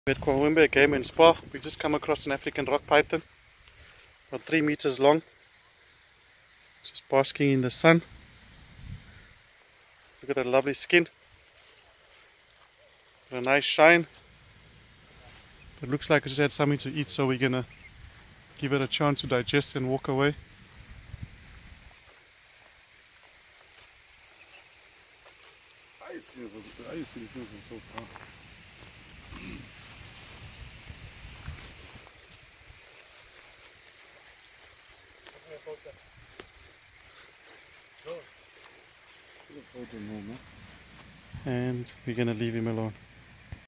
We're at Kwawembe Game and Spa. We just come across an African rock python, about 3 meters long, just basking in the sun. Look at that lovely skin, got a nice shine. It looks like it just had something to eat, so we're gonna give it a chance to digest and walk away. I used to see this so far. And we're gonna leave him alone.